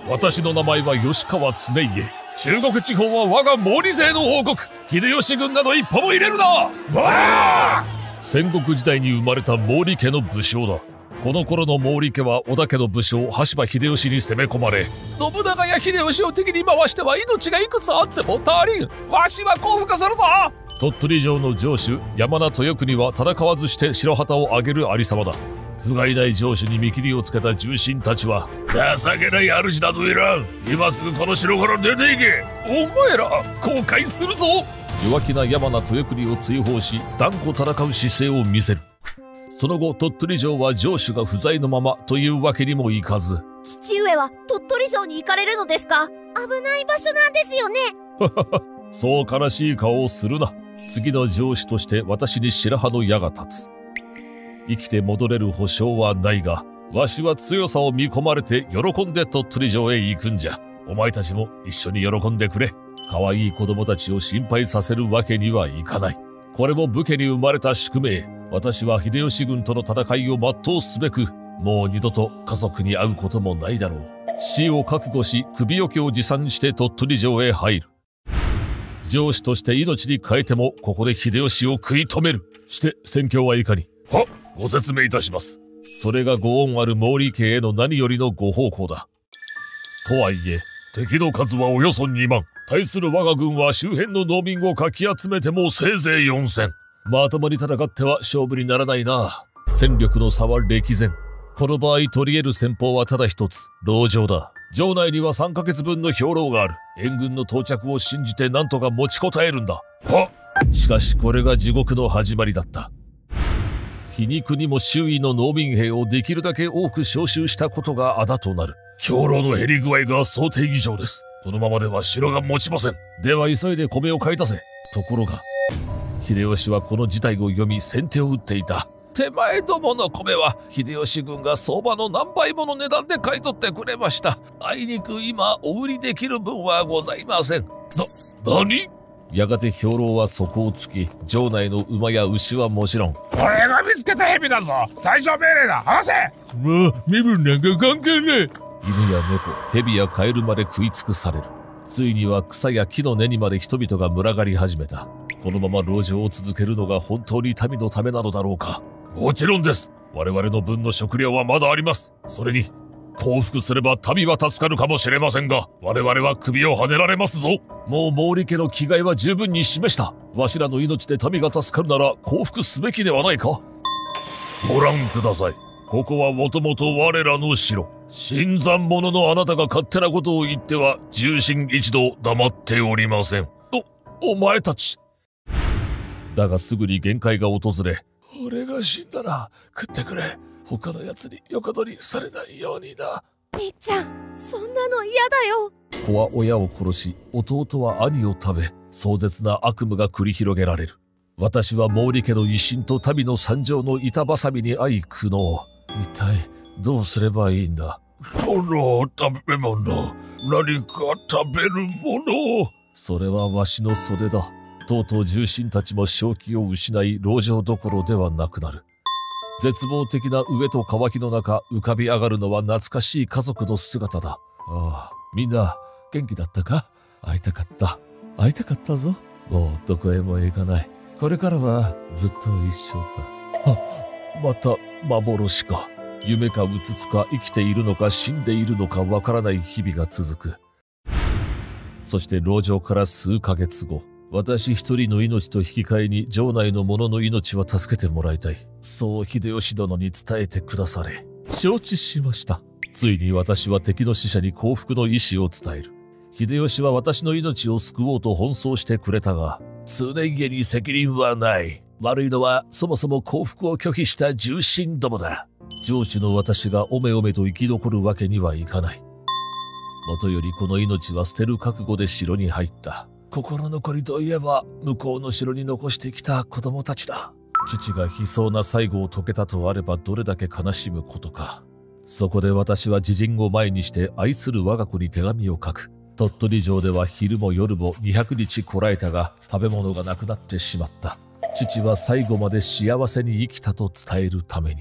私の名前は吉川常家。中国地方は我が毛利勢の王国。秀吉軍など一歩も入れるな。わあ！戦国時代に生まれた毛利家の武将だ。この頃の毛利家は織田家の武将羽柴秀吉に攻め込まれ、信長や秀吉を敵に回しては命がいくつあっても足りん。わしは降伏するぞ。鳥取城の城主山名豊国は戦わずして白旗を上げるありさまだ。不甲斐ない城主に見切りをつけた重臣たちは、情けない主などいらん。今すぐこの城から出ていけ。お前ら後悔するぞ。弱気な山名豊国を追放し、断固戦う姿勢を見せる。その後鳥取城は城主が不在のままというわけにもいかず、 父上は鳥取城に行かれるのですか？危ない場所なんですよね。 そう悲しい顔をするな。次の城主として私に白羽の矢が立つ。生きて戻れる保証はないが、わしは強さを見込まれて喜んで鳥取城へ行くんじゃ。お前たちも一緒に喜んでくれ。可愛い子供たちを心配させるわけにはいかない。これも武家に生まれた宿命。私は秀吉軍との戦いを全うすべく、もう二度と家族に会うこともないだろう。死を覚悟し、首よけを持参して鳥取城へ入る。城主として命に代えても、ここで秀吉を食い止める。して戦況はいかに？はっ、ご説明いたします。それがご恩ある毛利家への何よりのご奉公だ。とはいえ、敵の数はおよそ2万。対する我が軍は周辺の農民をかき集めてもせいぜい4000。まともに戦っては勝負にならないな。戦力の差は歴然。この場合取り得る戦法はただ一つ、籠城だ。城内には3ヶ月分の兵糧がある。援軍の到着を信じて何とか持ちこたえるんだ。はっ！しかしこれが地獄の始まりだった。皮肉にも周囲の農民兵をできるだけ多く召集したことがあだとなる。兵糧の減り具合が想定以上です。このままでは城が持ちません。では急いで米を買い出せ。ところが、秀吉はこの事態を読み先手を打っていた。手前どもの米は秀吉軍が相場の何倍もの値段で買い取ってくれました。あいにく今お売りできる分はございません。何？やがて兵糧は底をつき、城内の馬や牛はもちろん、 俺が見つけた蛇だぞ。退場命令だ。離せ。 もう身分なんか関係ねえ。犬や猫、蛇やカエルまで食い尽くされる。ついには草や木の根にまで人々が群がり始めた。このまま籠城を続けるのが本当に民のためなのだろうか。もちろんです。我々の分の食料はまだあります。それに、降伏すれば民は助かるかもしれませんが、我々は首をはねられますぞ。もう毛利家の気概は十分に示した。わしらの命で民が助かるなら降伏すべきではないか。ご覧ください。ここはもともと我らの城。新参者のあなたが勝手なことを言っては、重臣一同黙っておりません。お前たち。だがすぐに限界が訪れ、俺が死んだら食ってくれ。他の奴に横取りされないようにな。 兄ちゃん、そんなの嫌だよ。 子は親を殺し、弟は兄を食べ、壮絶な悪夢が繰り広げられる。私は毛利家の威信と民の惨状の板挟みに遭い苦悩。一体どうすればいいんだ。 殿、食べ物。何か食べるもの。 それはわしの袖だ。とうとう重臣たちも正気を失い、籠城どころではなくなる。絶望的な飢えと渇きの中、浮かび上がるのは懐かしい家族の姿だ。ああ、みんな元気だったか？会いたかった。会いたかったぞ。もうどこへも行かない。これからはずっと一緒だ。あ、また幻か。夢かうつつか生きているのか死んでいるのかわからない日々が続く。そして籠城から数ヶ月後、私一人の命と引き換えに城内の者の命は助けてもらいたい。そう秀吉殿に伝えてくだされ。承知しました。ついに私は敵の使者に降伏の意思を伝える。秀吉は私の命を救おうと奔走してくれたが、常家に責任はない。悪いのはそもそも降伏を拒否した重臣どもだ。城主の私がおめおめと生き残るわけにはいかない。もとよりこの命は捨てる覚悟で城に入った。心残りといえば向こうの城に残してきた子供たちだ。父が悲壮な最後を遂げたとあればどれだけ悲しむことか。そこで私は自陣を前にして愛する我が子に手紙を書く。鳥取城では昼も夜も200日こらえたが食べ物がなくなってしまった。父は最後まで幸せに生きたと伝えるために。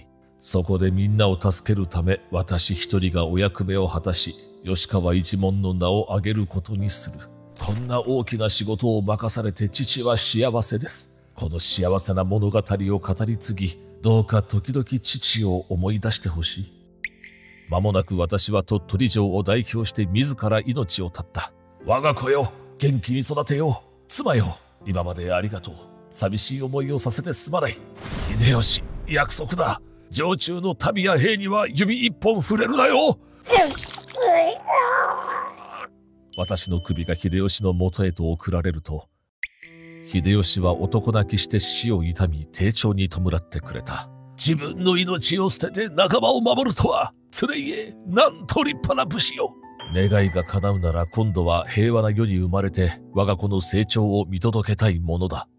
そこでみんなを助けるため私一人がお役目を果たし、吉川一門の名を上げることにする。こんな大きな仕事を任されて父は幸せです。この幸せな物語を語り継ぎ、どうか時々父を思い出してほしい。間もなく私は鳥取城を代表して自ら命を絶った。我が子よ、元気に育てよう。妻よ、今までありがとう。寂しい思いをさせてすまない。秀吉、約束だ。城中の民や兵には指一本触れるなよ。私の首が秀吉の元へと送られると、秀吉は男泣きして死を悼み丁重に弔ってくれた。自分の命を捨てて仲間を守るとは、つれいえ、なんと立派な武士よ。願いが叶うなら今度は平和な世に生まれて我が子の成長を見届けたいものだ。